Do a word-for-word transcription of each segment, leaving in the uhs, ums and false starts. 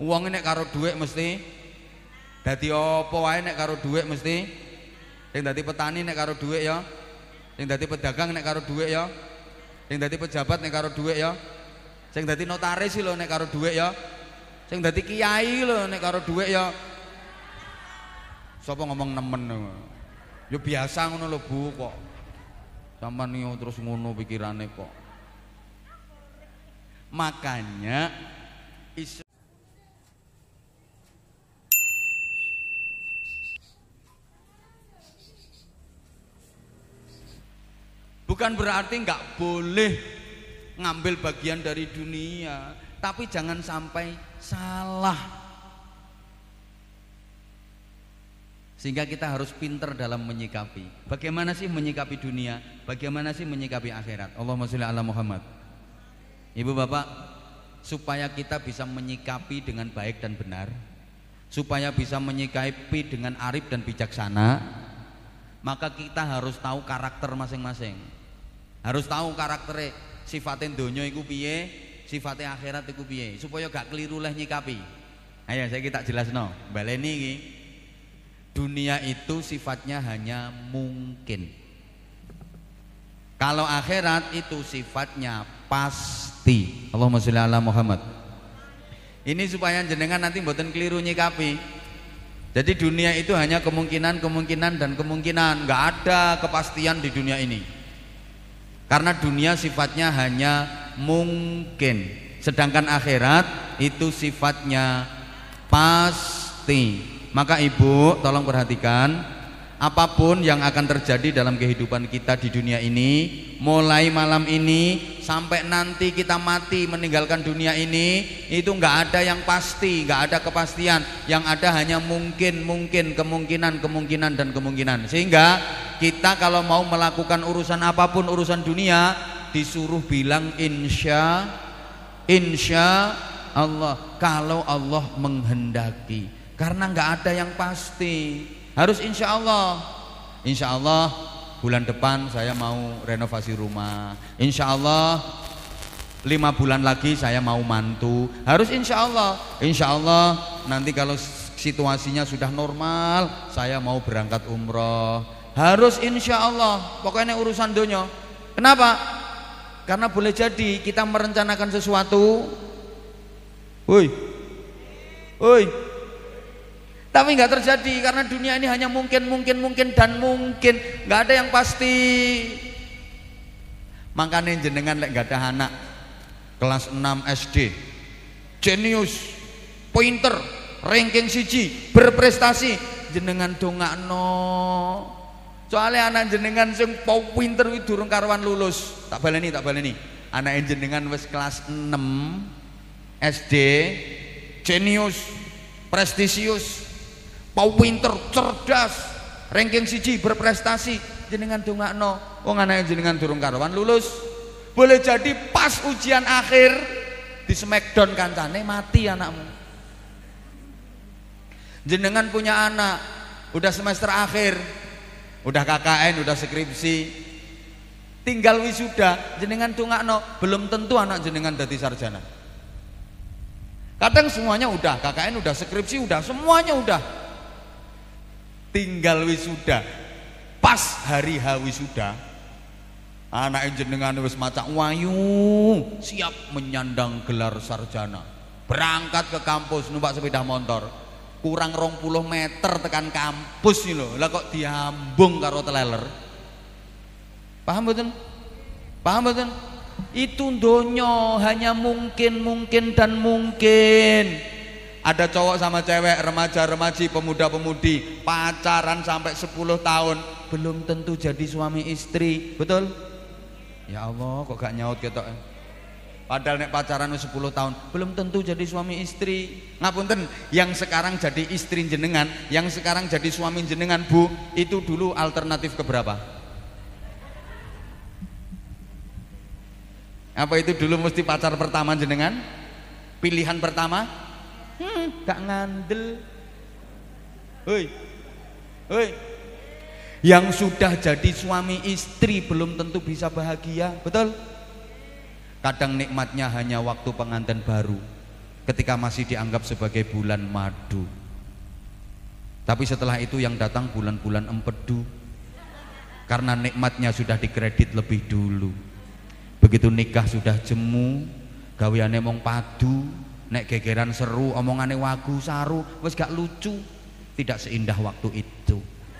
Wong nek karo dhuwit mesti dadi apa wae nek karo dhuwit mesti. Sing dadi petani nek karo dhuwit ya. Sing dadi pedagang nek karo dhuwit ya. Sing dadi pejabat nek karo dhuwit ya. Sing dadi notaris lho nek karo dhuwit ya. Sing dadi kiai lho nek karo dhuwit ya. Sapa ngomong nemen. Ya biasa ngono lho Bu kok. Sampeyan yo terus ngono pikirane kok. Makanya isu bukan berarti nggak boleh ngambil bagian dari dunia, tapi jangan sampai salah. Sehingga kita harus pinter dalam menyikapi. Bagaimana sih menyikapi dunia? Bagaimana sih menyikapi akhirat? Allahumma sholli ala Muhammad. Ibu bapak, supaya kita bisa menyikapi dengan baik dan benar, supaya bisa menyikapi dengan arif dan bijaksana, maka kita harus tahu karakter masing-masing. Harus tahu karakternya, sifatnya donya iku piye, sifatnya akhirat iku piye, supaya gak keliru leh nyikapi. Ayo saya kita jelasno, baleni iki. Dunia itu sifatnya hanya mungkin. Kalau akhirat itu sifatnya pasti. Allahumma sholli ala Muhammad. Ini supaya jenengan nanti mboten keliru nyikapi. Jadi dunia itu hanya kemungkinan, kemungkinan dan kemungkinan. Nggak ada kepastian di dunia ini. Karena dunia sifatnya hanya mungkin. Sedangkan akhirat itu sifatnya pasti. Maka ibu tolong perhatikan, apapun yang akan terjadi dalam kehidupan kita di dunia ini, mulai malam ini sampai nanti kita mati meninggalkan dunia ini, itu nggak ada yang pasti, nggak ada kepastian. Yang ada hanya mungkin, mungkin, kemungkinan, kemungkinan dan kemungkinan. Sehingga kita kalau mau melakukan urusan apapun, urusan dunia, disuruh bilang insya, insya Allah, kalau Allah menghendaki. Karena nggak ada yang pasti, harus insya Allah. Insya Allah bulan depan saya mau renovasi rumah. Insya Allah lima bulan lagi saya mau mantu. Harus insya Allah. Insya Allah nanti kalau situasinya sudah normal saya mau berangkat umroh. Harus insya Allah. Pokoknya urusan dunia. Kenapa? Karena boleh jadi kita merencanakan sesuatu. Woi, woi. Tapi nggak terjadi karena dunia ini hanya mungkin, mungkin, mungkin dan mungkin, nggak ada yang pasti. Makanya jenengan lek nggak ada anak kelas enam S D, jenius, pointer, ranking siji, berprestasi, jenengan dongakno. Soalnya anak jenengan sing pointer itu durung karuan lulus. Tak baleni, tak baleni. Anak jenengan wis kelas enam S D, jenius, prestisius, pinter, cerdas, ranking siji, berprestasi, jenengan dongakno. Wong anake jenengan durung karuan lulus. Boleh jadi pas ujian akhir di smackdown kancane mati anakmu. Jenengan punya anak udah semester akhir, udah K K N, udah skripsi, tinggal wisuda, jenengan dongakno, belum tentu anak jenengan dadi sarjana. Kadang semuanya udah, K K N udah, skripsi udah, semuanya udah. Tinggal wisuda, pas hari H wisuda, anak jenengan wis macak wayu, siap menyandang gelar sarjana, berangkat ke kampus numpak sepeda motor, kurang rong puluh meter tekan kampus nih loh, lah kok diambung karo teleler. Paham betul? Paham betul? Itu donya hanya mungkin, mungkin dan mungkin. Ada cowok sama cewek, remaja-remaji, pemuda-pemudi pacaran sampai sepuluh tahun, belum tentu jadi suami istri. Betul? Ya Allah, kok gak nyaut ketok. Padahal nek pacaran sepuluh tahun belum tentu jadi suami istri. Ngapunten, yang sekarang jadi istri jenengan, yang sekarang jadi suami jenengan, Bu, itu dulu alternatif keberapa? Apa itu dulu mesti pacar pertama jenengan? Pilihan pertama? Hmm, gak ngandel. Hoi, hoi. Yang sudah jadi suami istri belum tentu bisa bahagia, betul? Kadang nikmatnya hanya waktu pengantin baru. ketika masih dianggap sebagai bulan madu. Tapi setelah itu yang datang bulan-bulan empedu, karena nikmatnya sudah dikredit lebih dulu. Begitu nikah sudah jemu, gaweane mong padu, nek gegeran seru, omongane wagu saru, wis gak lucu, tidak seindah waktu itu.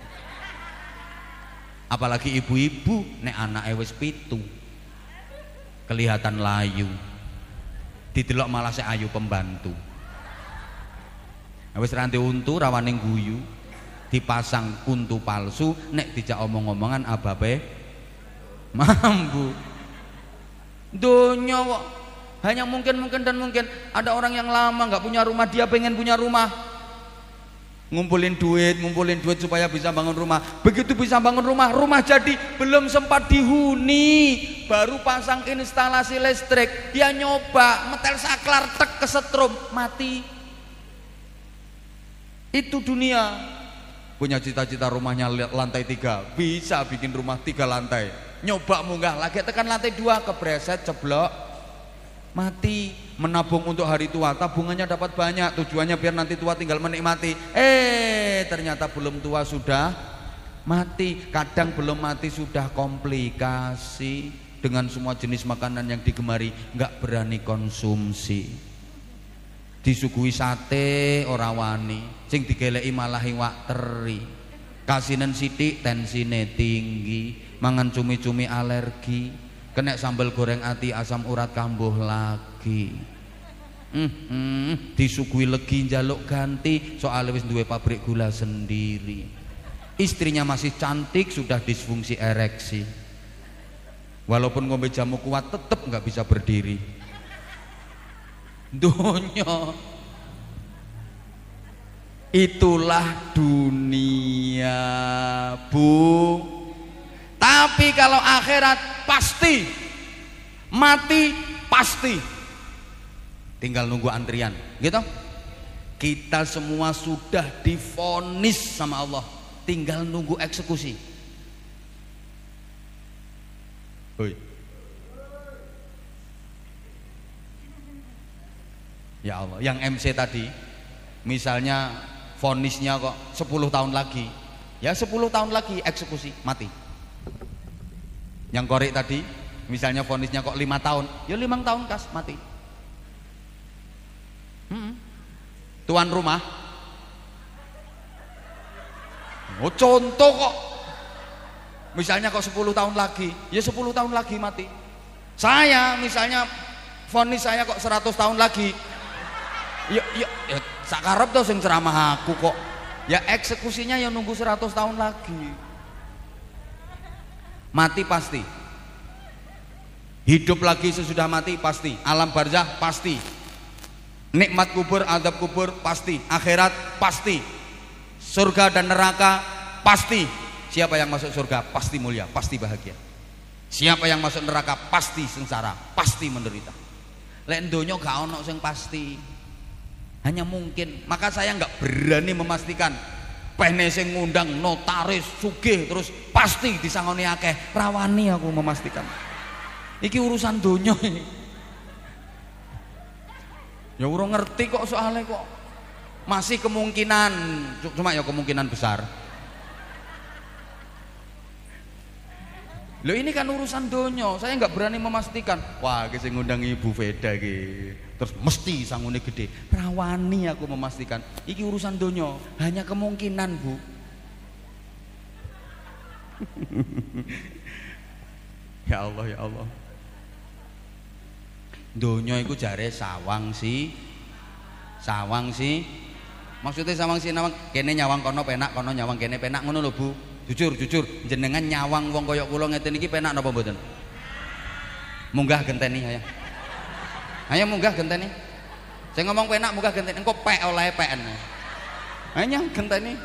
Apalagi ibu-ibu, nek anake wis pitu, kelihatan layu, didelok malah seayu pembantu. Wis ranti untu rawaning guyu, dipasang kuntu palsu, nek dijak omong-omongan ababe mambu. Dunya kok hanya mungkin-mungkin dan mungkin. Ada orang yang lama nggak punya rumah, dia pengen punya rumah, ngumpulin duit, ngumpulin duit supaya bisa bangun rumah. Begitu bisa bangun rumah, rumah jadi, belum sempat dihuni, baru pasang instalasi listrik, dia nyoba metel saklar, tek kesetrum, mati. Itu dunia. Punya cita-cita rumahnya lantai tiga, bisa bikin rumah tiga lantai, nyoba munggah lagi tekan lantai dua, kebreset, ceblok, mati. Menabung untuk hari tua, tabungannya dapat banyak, tujuannya biar nanti tua tinggal menikmati, eh ternyata belum tua sudah mati. Kadang belum mati sudah komplikasi dengan semua jenis makanan yang digemari, nggak berani konsumsi. Disuguhi sate ora wani, sing digeleki malah iwak teri. Kasinen sithik tensine tinggi, mangan cumi-cumi alergi, kena sambal goreng ati asam urat kambuh lagi. Hmm, hmm, disuguhi legi njaluk ganti, soalnya wis duwe pabrik gula sendiri. Istrinya masih cantik, sudah disfungsi ereksi. Walaupun ngombe jamu kuat tetep nggak bisa berdiri. Dunia, itulah dunia, Bu. Tapi kalau akhirat pasti mati, pasti tinggal nunggu antrian, gitu. Kita semua sudah divonis sama Allah, tinggal nunggu eksekusi. Hoi. Ya Allah, yang M C tadi misalnya vonisnya kok sepuluh tahun lagi, ya sepuluh tahun lagi eksekusi, mati. Yang korek tadi misalnya vonisnya kok lima tahun, ya lima tahun kas, mati. hmm. Tuan rumah, oh contoh kok misalnya kok sepuluh tahun lagi, ya sepuluh tahun lagi mati. Saya misalnya vonis saya kok seratus tahun lagi, ya, ya, ya sakarep tuh sing ceramah aku kok, ya eksekusinya yang nunggu seratus tahun lagi. Mati pasti, hidup lagi sesudah mati pasti, alam barzah pasti, nikmat kubur, azab kubur pasti, akhirat pasti, surga dan neraka pasti. Siapa yang masuk surga pasti mulia, pasti bahagia. Siapa yang masuk neraka pasti sengsara, pasti menderita. Lek donya gak ono sing pasti, hanya mungkin. Maka saya nggak berani memastikan pene sing ngundang notaris sugih terus pasti disangoni akeh, rawani aku memastikan. Iki urusan donya ini. Ya urung ngerti kok soalnya kok. Masih kemungkinan, cuma ya kemungkinan besar. Loh ini kan urusan donya, saya nggak berani memastikan. Wah, ki sing ngundang Ibu Veda ki, terus mesti sangune gede. Rawani aku memastikan. Iki urusan donya, hanya kemungkinan, Bu. Ya Allah, ya Allah. Donya iku jare sawang sih. Sawang sih. Maksudnya sawang sih nawang kene nyawang kono penak, kono nyawang kene penak, ngono lho, Bu. Jujur, jujur, jenengan nyawang wong koyok kula ngeten iki penak napa mboten? Munggah genteni ayo. Ayo munggah genteni. Saya ngomong penak munggah genteni, engko pek oleh peken. Ayo genteni.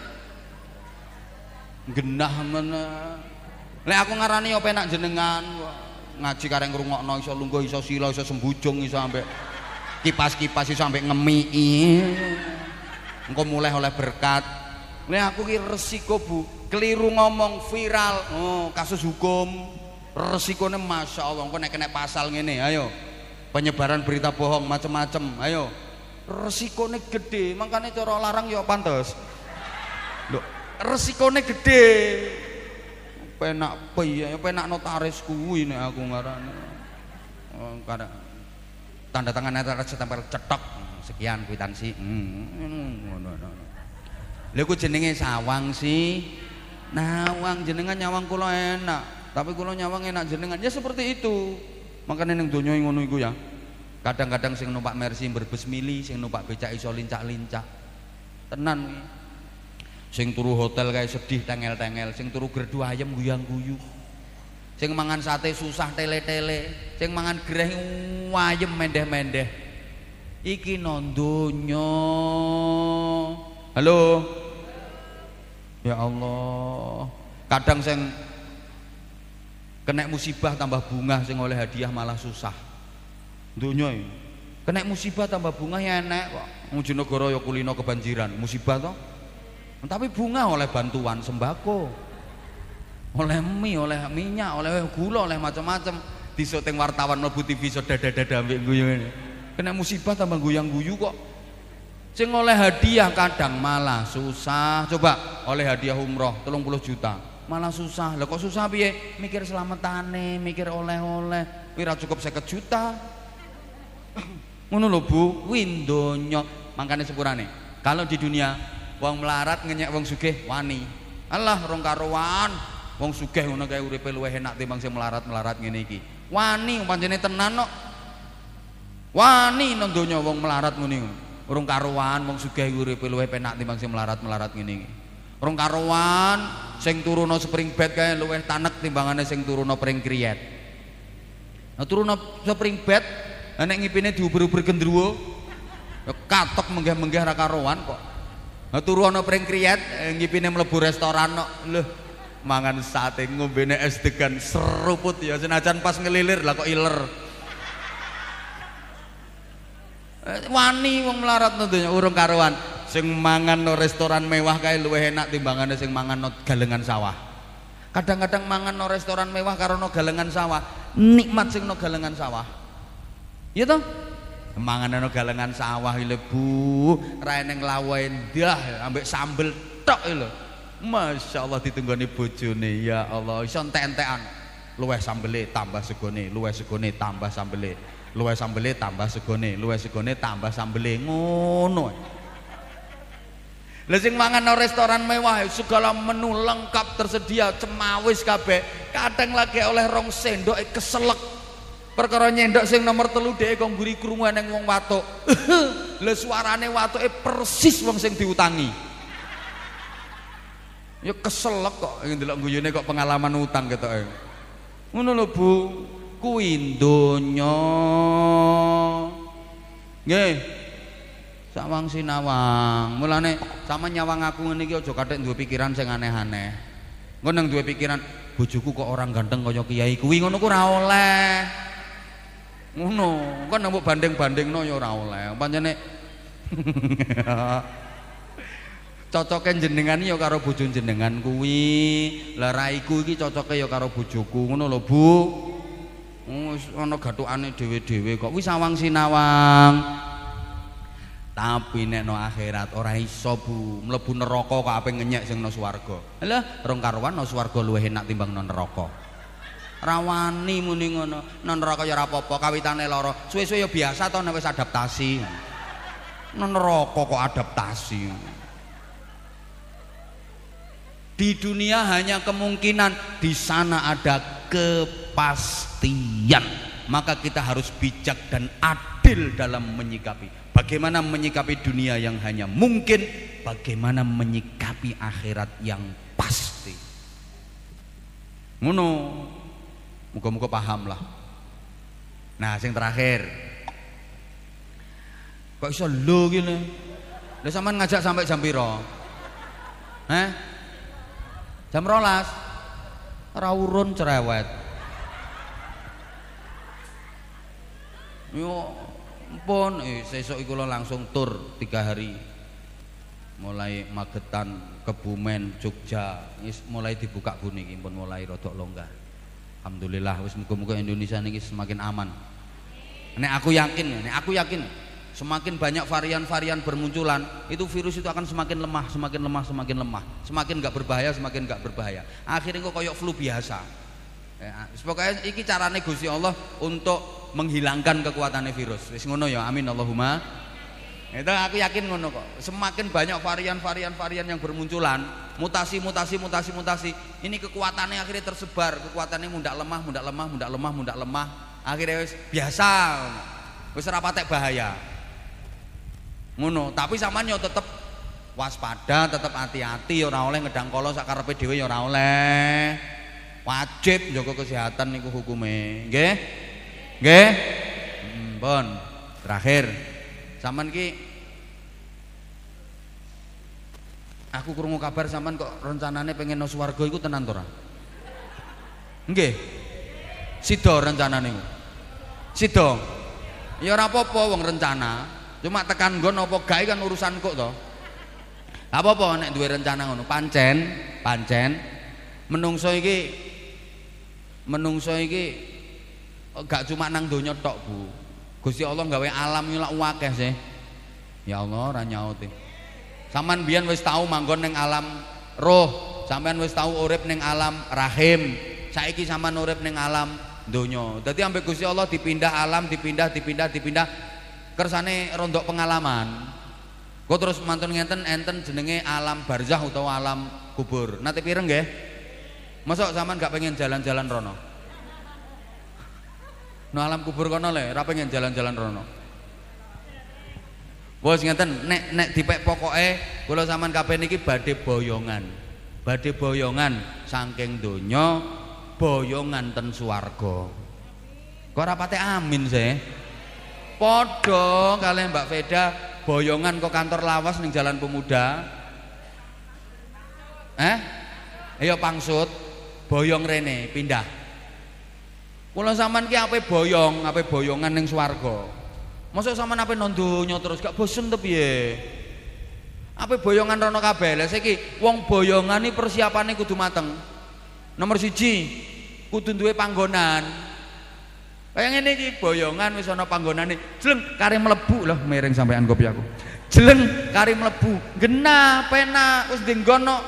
Genah men. Lek aku ngarani yo penak jenengan, ngaji kareng ngrungokno iso lungguh, iso sila, iso sembujung, iso ambek kipas-kipas, iso ambek ngemiki. Engko mulai oleh berkat. Lek aku ki resiko, Bu. Keliru ngomong viral, oh, kasus hukum, resikonya masya Allah. Kau nek kena pasal ngene, ayo penyebaran berita bohong macem-macem, ayo resikone gede, makanya cara larang ya pantes. Lho, resikone gede. Penak piye, penak notaris kuwi nek aku ngarani. Oh, kadang tanda tangan antara setempel cetok. Sekian kwitansi. Ngono. Lha ku jenenge sawang sih. Nawang jenengan nyawang kula enak, tapi kula nyawang enak jenengan. Ya seperti itu. Makanya ning donya ngono iku ya. Kadang-kadang sing numpak Mercy berbes mili, sing numpak becak iso lincak-lincak. Tenan kuwi. Sing turu hotel kae sedih tengel-tengel, sing turu gerdu ayam guyang-guyu. Sing mangan sate susah tele-tele, sing mangan greh ayem mendeh-mendeh. Iki no donya. Halo. Ya Allah. Kadang sing kena musibah tambah bunga, sing oleh hadiah malah susah. Donya iki. Kena musibah tambah bunga ya enek kok. Wong Jonegoro ya kulino kebanjiran, musibah toh. Tapi bunga oleh bantuan sembako. Oleh mie, oleh minyak, oleh gula, oleh macam-macam. Disoting wartawan mlebu T V so dada-dada ambek guyu ngene. Kena musibah tambah guyang-guyu kok. Sing oleh hadiah kadang malah susah. Coba oleh hadiah umroh telung puluh juta malah susah. Lah kok susah piye? Mikir selamatane, mikir oleh-oleh. Kuwi ra cukup seket juta. Ngono lho Bu, kuwi donya. Mangkane sepurane. Kalau di dunia wong melarat ngenyek wong sugih wani. Alah rong karuan. Wong sugih ngono kae uripe luwih enak timbang sing melarat-melarat ngene iki. Wani pancene tenan kok. Wani nang donya wong melarat ngene. Urung karuan wong sugih uripe luwih penak timbang sing melarat-melarat ngene iki. Urung karuan sing turuno spring bed kae luwih tanek timbangane sing turuno pring kriyet. Nah turuno spring bed nek ngipine diuber-uber gendruwo ya katok menggah-menggah ra karuan kok. Nah turuno pring kriyet ngipine mlebu restoran kok. Lho mangan sate ngombene es degan seruput ya senajan pas ngelilir lah kok iler. Wani wong melarat tentunya urung karuan. Sing mangan no restoran mewah kae luwih enak timbangane sing mangan no galengan sawah. Kadang-kadang mangan no restoran mewah karo no galengan sawah, nikmat sing no galengan sawah. Iya toh? Mangan no galengan sawah iki lho Bu, ra eneng lawe ndah ambek sambel tok iki lho. Masyaallah ditunggoni bojone, ya Allah iso entek-entekan. Luwih sambele tambah segone, luwih segone tambah sambele. Luwih sambele tambah segone, luwih segone tambah sambele ngono. Lah sing mangan nang restoran mewah segala menu lengkap tersedia, cemawis kabeh. Kadang lagi oleh rong sendok keselek. Perkara nyendok sing nomor telu dhek kok mburi krungu ning wong watuk. Lah suarane watuke persis wong sing diutangi. Ya keselek kok ndelok guyune kok pengalaman utang ketoke. Ngono lho Bu. Kuwi donya. Nggih. Sawang sinawang. Mulane sama nyawang aku ngene iki aja kathek duwe pikiran sing aneh-aneh. Engko nang duwe pikiran bojoku kok orang ganteng kaya kiai kuwi ngono ku ora oleh. Ngono, kan mbok banding-bandingno ya ora oleh. Pancene cocoke jenengan ya karo bojo jenengan kuwi. Lah raiku iki cocoke ya karo bojoku. Ngono lho Bu. Wis ana gathukane dhewe-dhewe kok wis sawang sinawang. Tapi nek no akhirat ora iso Bu, mlebu neraka kok ape ngenyek sing no swarga. Lah rong karuan no swarga luwih enak timbang no neraka. Rawani muni ngono, no neraka ya ora apa-apa kawitane lara. Suwe-suwe ya biasa to nek wis adaptasi. No neraka kok adaptasi. Di dunia hanya kemungkinan, di sana ada kepastian. Maka kita harus bijak dan adil dalam menyikapi. Bagaimana menyikapi dunia yang hanya mungkin, bagaimana menyikapi akhirat yang pasti. Ngono. Muga-muga paham lah. Nah, yang terakhir. Kok iso lho gini? Lah sampean ngajak sampai jam piro? Hah? Jam rolas ora urun cerewet. Yo ampun, eh sesuk iku langsung tur tiga hari. Mulai Magetan, Kebumen, Jogja, wis mulai dibuka buni iki pun mulai rodok longgar. Alhamdulillah wis muga-muga Indonesia niki semakin aman. Nek aku yakin, nek aku yakin semakin banyak varian-varian bermunculan, itu virus itu akan semakin lemah, semakin lemah, semakin lemah, semakin nggak berbahaya, semakin nggak berbahaya. Akhirnya kok koyok flu biasa. Ya, pokoknya iki carane Gusti Allah untuk menghilangkan kekuatannya virus. Wis ngono ya, amin Allahumma. Itu aku yakin ngono kok. Semakin banyak varian-varian varian yang bermunculan, mutasi, mutasi, mutasi, mutasi, ini kekuatannya akhirnya tersebar, kekuatannya mundak lemah, mundak lemah, mundak lemah, mundak lemah. Akhirnya wis biasa. Wis ora patek bahaya. Ngono, tapi sampean yo tetep waspada, tetep hati-hati, ora oleh ngedang kala sak karepe dhewe ya ora oleh. Wajib njaga kesehatan niku hukume. Nggih? Nggih? Hmm, pun. Terakhir, sampean ki aku krungu kabar sampean kok rencanane pengen nang swarga iku tenan to ora? Nggih. Sida rencanane iku. Sida. Ya ora apa-apa wong rencana. Cuma tekan nggon apa gawe kan urusan kok to. Apa-apa nek duwe rencana ngono, pancen, pancen menungso iki menungso iki gak cuma nang donya tok, Bu. Gusti Allah gawe alam iki lak akeh sih. Ya Allah ora nyauti. Saman biyen wis tau manggon ning alam roh, sampean wis tau urip ning alam rahim. Saiki sampean urip ning alam donya. Dadi ambek Gusti Allah dipindah alam, dipindah, dipindah, dipindah kersane rondok pengalaman. Kok terus mantun ngenten enten jenenge alam barzah utawa alam kubur. Nate pireng nggih? Mosok sampean gak pengen jalan-jalan rono? No alam kubur kono le, ora pengen jalan-jalan rono. Bos ngenten nek nek dipek pokoke kula sampean kabeh niki badhe boyongan. Badhe boyongan saking donya, boyongan ten swarga. Kok ora pate amin sih? Podo kalian Mbak Veda boyongan kok kantor lawas ning Jalan Pemuda. Eh? Ayo pangsut, boyong rene pindah. Kula sampean ki ape boyong, ape boyongan ning swarga. Mosok sampean ape nang donya terus gak bosen to piye? Ape boyongan rono kabeh. Lah saiki wong boyongan iki persiapane kudu mateng. Nomor siji, kudu duwe panggonan. Kayak ngene iki boyongan wis ana panggonane, jleng kare mlebu lho miring sampean kopi aku. Jleng kare mlebu, genah penak wis ndenggono.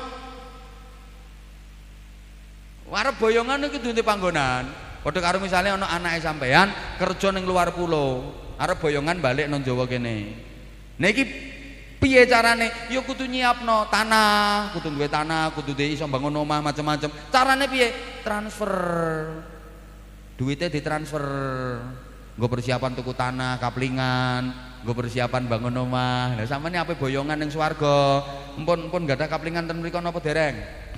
Arep boyongan iki kudu panggonan. Padha karo misale ana anake sampean kerja ning luar pulau, arep boyongan balik nang Jawa kene. Nah iki piye carane? Ya kudu nyiapno tanah, kudu duwe tanah, kudu duwe iso bangun omah macam-macam. Carane piye? Transfer. Duitnya ditransfer, gue persiapan tuku tanah, kaplingan, gue persiapan bangun rumah. Nah sama ini apa boyongan yang swarga, empun empun gak ada kaplingan ten mriko napa dereng?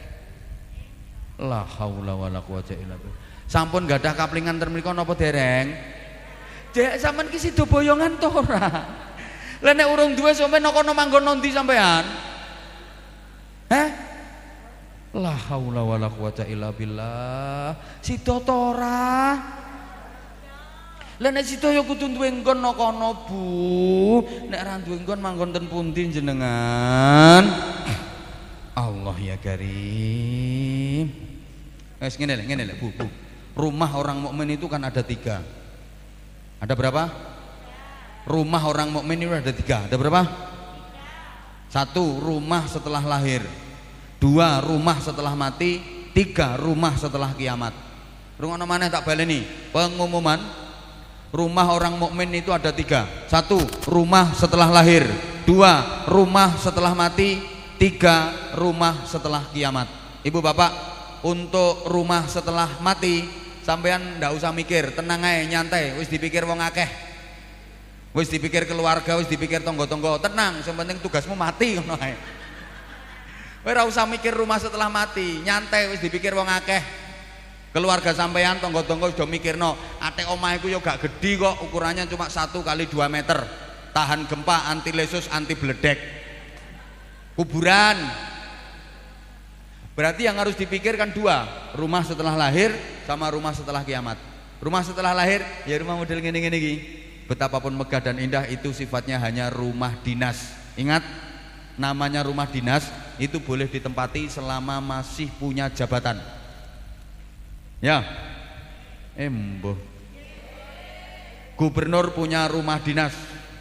La haula wala quwata illa billah. Sampun gak ada kaplingan ten mriko napa dereng? Dek sampean ki sida boyongan to ora? Lah nek urung duwe sampean kono manggon ndi sampean? Heh? La haula wala quwata illa billah. Sida to ora? Lah nek sida ya kudu duwe nggon kono, Bu. Nek ora duwe nggon manggon ten pundi jenengan? Allah ya Karim. Wes ngene lho, ngene lho, Bu, Bu. Rumah orang mukmin itu kan ada tiga. Ada berapa? Rumah orang mukmin itu ada tiga. Ada berapa? Satu, rumah setelah lahir. Dua, rumah setelah mati. Tiga, rumah setelah kiamat. Rungono maneh tak baleni. Pengumuman rumah orang mukmin itu ada tiga. Satu, rumah setelah lahir. Dua, rumah setelah mati. Tiga, rumah setelah kiamat. Ibu bapak, untuk rumah setelah mati sampean ndak usah mikir, tenang aja, nyantai. Wis dipikir wong akeh, wis dipikir keluarga, wis dipikir tonggo-tonggo. Tenang, yang penting tugasmu mati ngono ae. Ora usah mikir rumah setelah mati, nyantai wis dipikir wong akeh. Keluarga sampean tonggo-tonggo sudah mikirno, ate omah iku yo gak gedhi kok, ukurannya cuma satu kali dua meter. Tahan gempa, anti lesus, anti bledek. Kuburan. Berarti yang harus dipikirkan dua, rumah setelah lahir sama rumah setelah kiamat. Rumah setelah lahir ya rumah model ngene-ngene iki. Betapapun megah dan indah itu sifatnya hanya rumah dinas. Ingat, namanya rumah dinas itu boleh ditempati selama masih punya jabatan. Ya, emboh. Gubernur punya rumah dinas,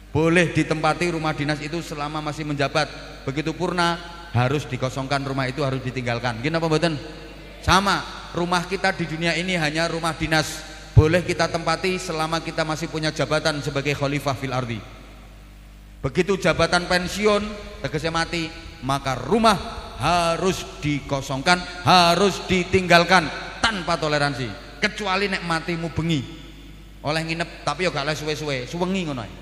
Boleh ditempati rumah dinas itu selama masih menjabat. Begitu purna harus dikosongkan, rumah itu harus ditinggalkan. Gini apa mboten? Sama, rumah kita di dunia ini hanya rumah dinas. Boleh kita tempati selama kita masih punya jabatan sebagai khalifah fil ardi. Begitu jabatan pensiun, tegasnya mati, maka rumah harus dikosongkan, harus ditinggalkan tanpa toleransi. Kecuali nek matimu bengi oleh nginep, tapi ya gak oleh suwe-suwe, suwengi ngono ae.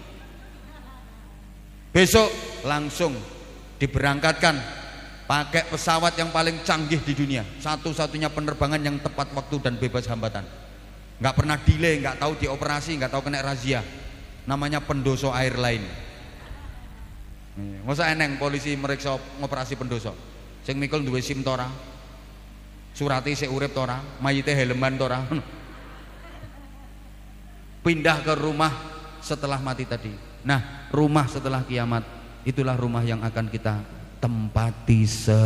Besok langsung diberangkatkan pakai pesawat yang paling canggih di dunia, satu-satunya penerbangan yang tepat waktu dan bebas hambatan, nggak pernah delay, nggak tahu dioperasi, nggak tahu kena razia, namanya Pendoso Airline. Masa eneng polisi meriksa ngoperasi Pendoso, sing mikul duwe SIM tora, surati sik urip tora, mayite helman tora, pindah ke rumah setelah mati tadi. Nah, rumah setelah kiamat itulah rumah yang akan kita tempati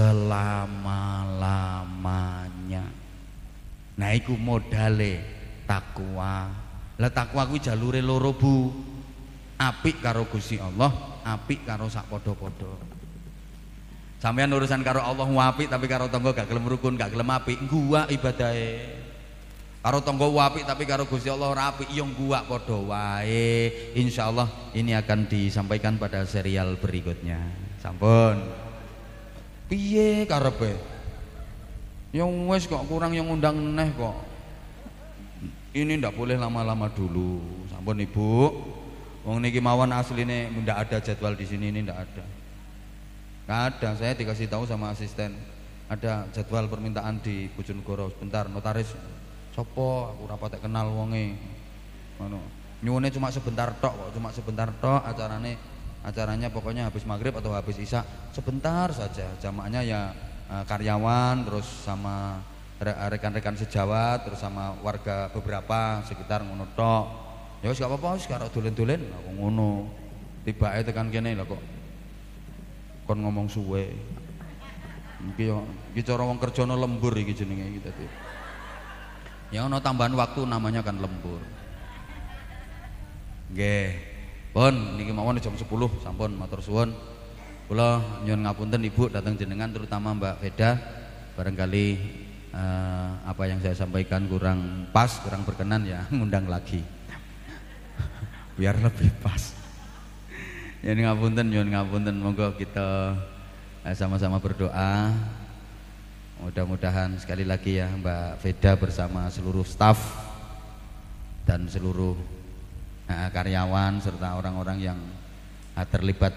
selama-lamanya. Nah, iku modale takwa. Lah takwa kuwi jalure loro, Bu. Apik karo Gusti Allah, apik karo sak padha-padha. Sampeyan urusan karo Allah apik tapi karo tangga gak gelem rukun, gak gelem apik, gua ibadahe. Karo tangga apik tapi karo Gusti Allah ora apik, ya gua padha wae. Insyaallah ini akan disampaikan pada serial berikutnya. Sampun. Piye karepe? Ya wis kok kurang yang ngundang neh kok. Ini ndak boleh lama-lama dulu. Sampun Ibu. Wong niki mawon asline ndak ada jadwal di sini, ini ndak ada. Nggak ada, saya dikasih tahu sama asisten ada jadwal permintaan di Bojonegoro sebentar, notaris sopo aku rapat kenal wonge ngono. Nyuwune cuma sebentar tok kok, cuma sebentar tok acarane acaranya pokoknya habis maghrib atau habis isya, sebentar saja. Jamaahnya ya eh, karyawan terus sama rekan-rekan sejawat terus sama warga beberapa sekitar ngono tok. Ya wis gak apa-apa, wis karo dolen-dolen aku ngono. Tibake tekan kene lho kok kon ngomong suwe. Iki yo iki cara wong kerjane lembur iki jenenge iki dadi. Ya ono tambahan waktu namanya kan lembur. Nggih. Pun niki mawon jam sepuluh sampun matur suwun. Kula nyuwun ngapunten Ibu datang jenengan terutama Mbak Veda. Barangkali eh, apa yang saya sampaikan kurang pas, kurang berkenan ya ngundang lagi. Biar lebih pas. Ya ngapunten, nyuwun ngapunten, monggo kita sama-sama berdoa. Mudah-mudahan sekali lagi ya Mbak Veda bersama seluruh staf dan seluruh uh, karyawan serta orang-orang yang uh, terlibat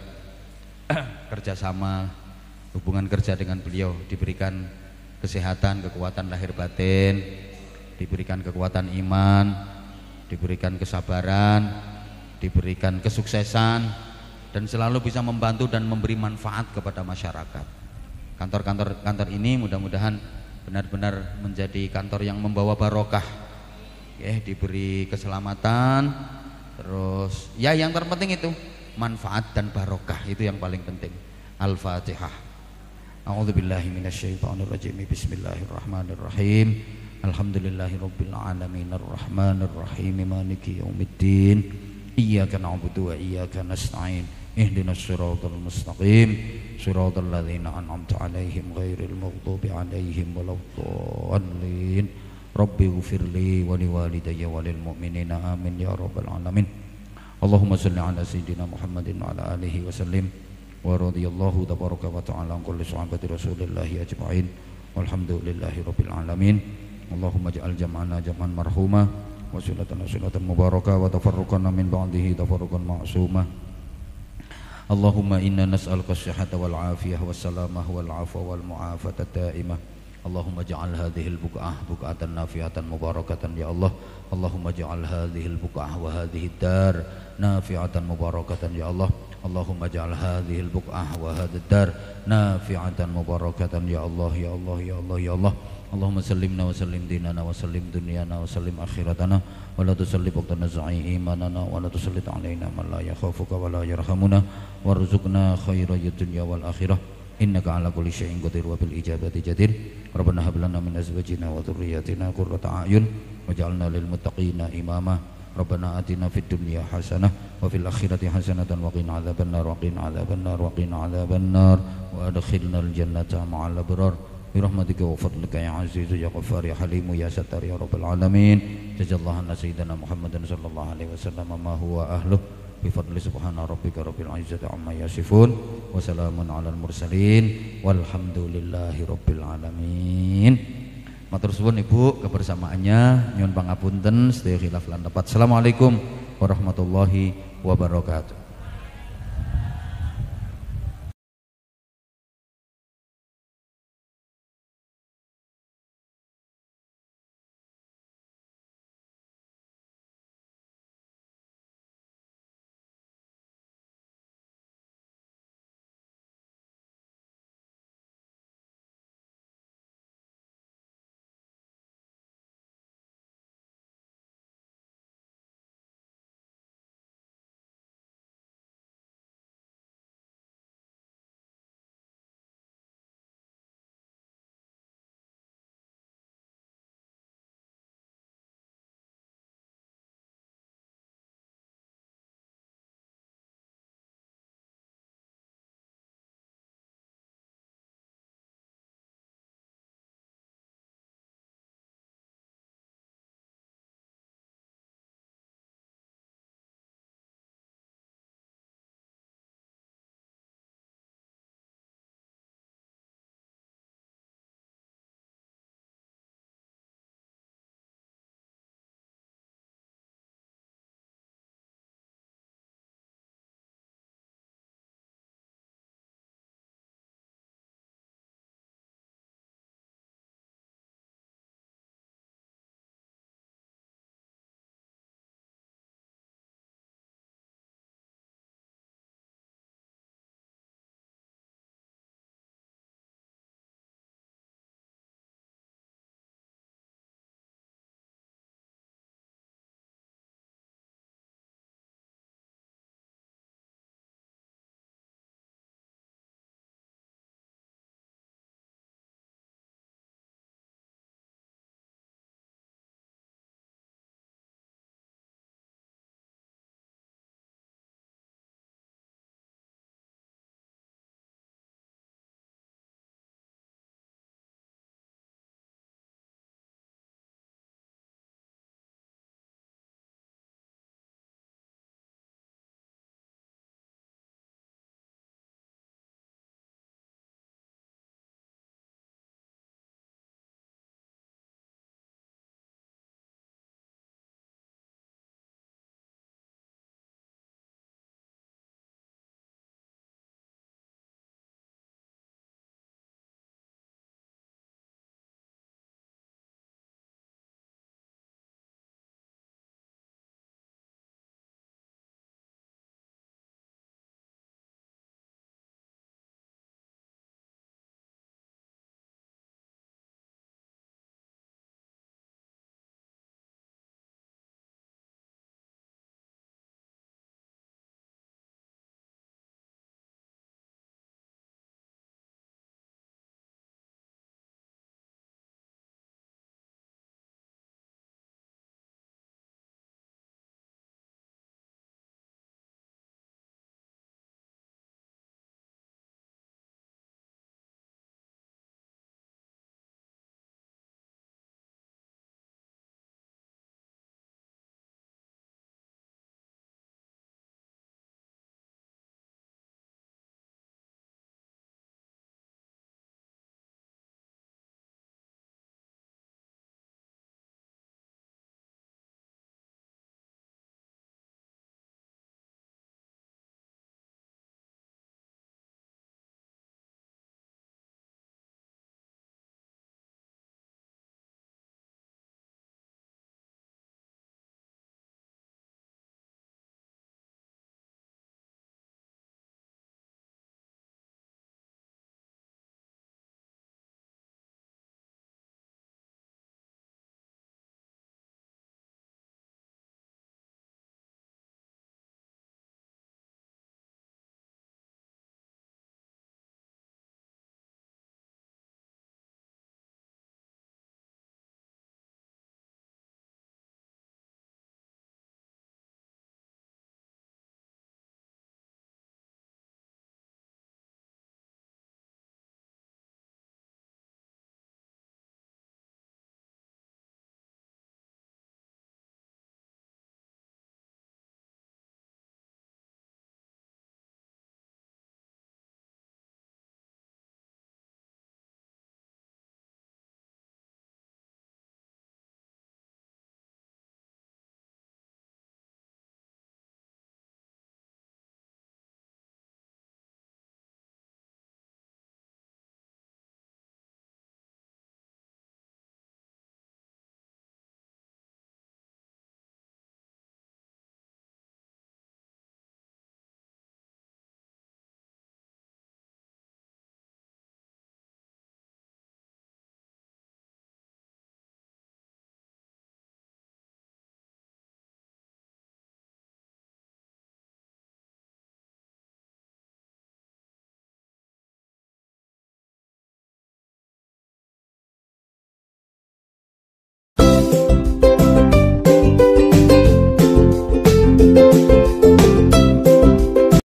kerjasama hubungan kerja dengan beliau diberikan kesehatan, kekuatan lahir batin, diberikan kekuatan iman, diberikan kesabaran, diberikan kesuksesan, dan selalu bisa membantu dan memberi manfaat kepada masyarakat. Kantor-kantor kantor ini mudah-mudahan benar-benar menjadi kantor yang membawa barokah. Ya, diberi keselamatan, terus ya yang terpenting itu manfaat dan barokah, itu yang paling penting. Al-Fatihah. A'udzubillahi minasyaitonirrajim. Bismillahirrahmanirrahim. Alhamdulillahirabbil alamin arrahmanir rahim maliki yaumiddin. Iyyaka na'budu wa iyyaka nasta'in. Ihdinas siratal mustaqim siratal ladzina an'amta 'alaihim ghairil maghdubi 'alaihim waladdallin. Rabbi ighfirli wa liwalidayya wa lil mu'minina amin ya rabbal alamin. Allahumma shalli 'ala sayyidina Muhammadin wa 'ala alihi wa sallim. Wa radhiyallahu tabaraka wa ta'ala an kulli sahabati Rasulillah ajma'in. Walhamdulillahi rabbil alamin. Allahumma ij'al jam'ana jam'an marhuma wa sunnatana sunnatan mubarakah wa tafarruqana min ba'dihi tafarruqan ma'sumah. Allahumma inna nas'aluka as-sihhata wal 'afiyah was salamah wal 'afwa wal mu'afata da'imah. Allahumma ja'al hadhil buq'ah buq'atan nafi'atan mubarakatan ya Allah. Allahumma ja'al hadhil buq'ah wa hadhihi dar nafi'atan mubarakatan ya Allah. Allahumma ja'al hadhil buq'ah wa hadhihi dar nafi'atan mubarakatan ya Allah ya Allah ya Allah ya Allah. Allahumma sallimna wa sallim dinana wa sallim dunyana wa sallim akhiratana wa la tusalli waqtana za'i imanana wa la tusallit alaina man la yakhafuka wa la yarhamuna warzuqna khairal dunya wal akhirah innaka ala kulli syai'in qadir wa bil ijabati jadir. Rabbana hab lana min azwajina wa dhurriyyatina qurrata a'yun waj'alna lil muttaqina imama. Rabbana atina fid dunya hasanah wa fil akhirati hasanatan wa qina adzabannar wa qina adzabannar wa qina adzabannar wa adkhilnal jannata ma'al abrar برحمتك وفضلك يا عزيز يا غفار يا حليم يا ستار يا رب العالمين جزا الله عنا سيدنا محمد صلى الله عليه وسلم ما هو أهله بفضل سبحان ربك رب العزة عما يصفون وسلام على المرسلين والحمد لله رب العالمين. Matur suwun Ibu kebersamaannya, nyuwun pangapunten sedaya khilaf lan tepat. Assalamualaikum warahmatullahi wabarakatuh.